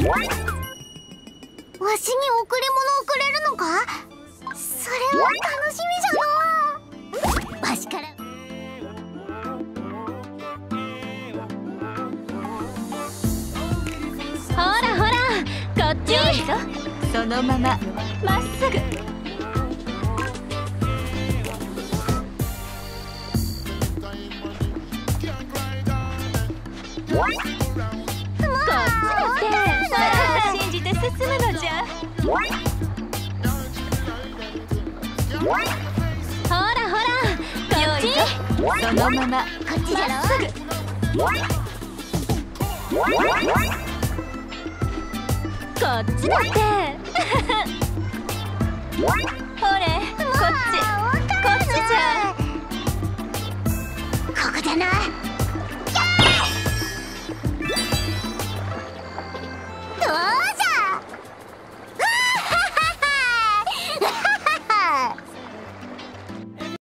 わしに贈り物をくれるのか？それは楽しみじゃのう。わしからほらほら、こっち。そのまままっすぐ。こっちだって。さあ、信じて進むのじゃ。ほらほら、こっち。そのままこっちじゃろ。 まっすぐ。こっちだって。ほれ、こっち。こっちじゃ。 ここだな。